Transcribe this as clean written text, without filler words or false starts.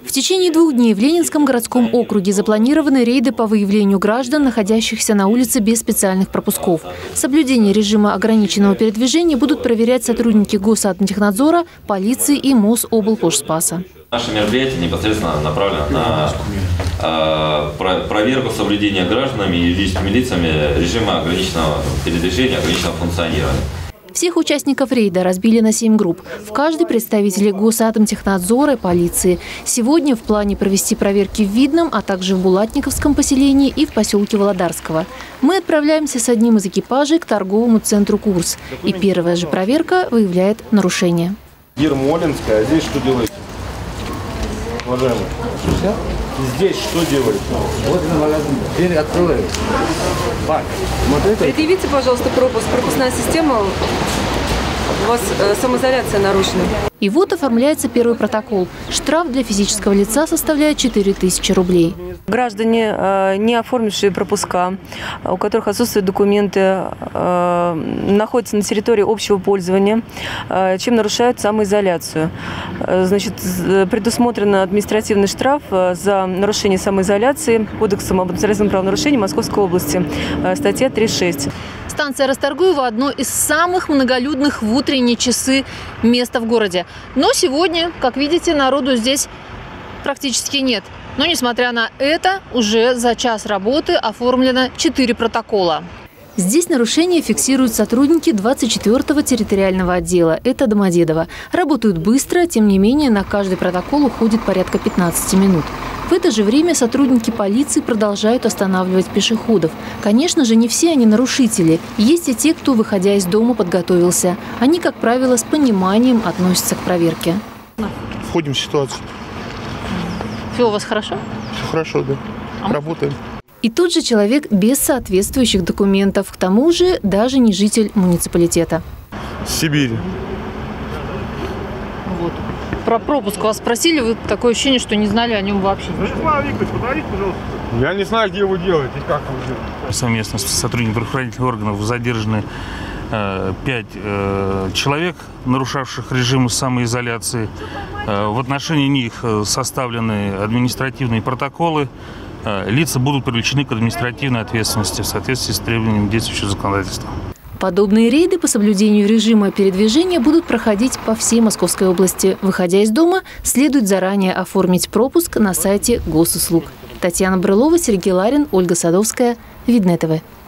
В течение 2 дней в Ленинском городском округе запланированы рейды по выявлению граждан, находящихся на улице без специальных пропусков. Соблюдение режима ограниченного передвижения будут проверять сотрудники Госатомтехнадзора, полиции и Мособлпошспаса. Наше мероприятие непосредственно направлено на проверку соблюдения гражданами и юридическими лицами режима ограниченного передвижения, ограниченного функционирования. Всех участников рейда разбили на 7 групп. В каждой представители Госатомтехнадзора и полиции. Сегодня в плане провести проверки в Видном, а также в Булатниковском поселении и в поселке Володарского. Мы отправляемся с одним из экипажей к торговому центру «Курс». И первая же проверка выявляет нарушение. Ермолинская, а здесь что делаете? Уважаемый, здесь что делаете? Вот магазин, дверь открываю. Предъявите, пожалуйста, пропуск. Пропускная система. У вас самоизоляция нарушена. И вот оформляется первый протокол. Штраф для физического лица составляет 4000 рублей. Граждане, не оформившие пропуска, у которых отсутствуют документы, находятся на территории общего пользования, чем нарушают самоизоляцию. Значит, предусмотрен административный штраф за нарушение самоизоляции Кодексом об административном правонарушении Московской области, статья 3.6. Станция Расторгуева – одно из самых многолюдных в утренние часы места в городе. Но сегодня, как видите, народу здесь практически нет. Но, несмотря на это, уже за час работы оформлено 4 протокола. Здесь нарушения фиксируют сотрудники 24-го территориального отдела. Это Домодедово. Работают быстро, тем не менее, на каждый протокол уходит порядка 15 минут. В это же время сотрудники полиции продолжают останавливать пешеходов. Конечно же, не все они нарушители. Есть и те, кто, выходя из дома, подготовился. Они, как правило, с пониманием относятся к проверке. Входим в ситуацию. Все у вас хорошо? Все хорошо, да. Работаем. И тот же человек без соответствующих документов. К тому же даже не житель муниципалитета. Сибирь. Вот. Про пропуск вас спросили, вы такое ощущение, что не знали о нем вообще. Вячеслав Викторович, подарите, пожалуйста. Я не знаю, где его делать и как его делать. Совместно с сотрудниками правоохранительных органов задержаны 5 человек, нарушавших режим самоизоляции. В отношении них составлены административные протоколы. Лица будут привлечены к административной ответственности в соответствии с требованиями действующего законодательства. Подобные рейды по соблюдению режима передвижения будут проходить по всей Московской области. Выходя из дома, следует заранее оформить пропуск на сайте Госуслуг. Татьяна Брылова, Сергей Ларин, Ольга Садовская. Видное ТВ.